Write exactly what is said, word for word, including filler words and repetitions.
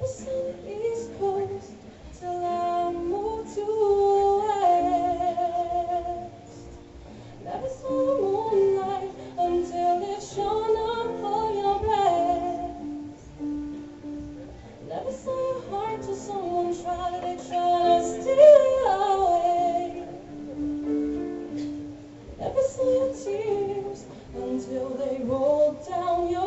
Never saw the East Coast till I moved to West. Never saw the moonlight until it shone upon your breast. Never saw your heart till someone tried to try to steal it away. Never saw your tears until they rolled down your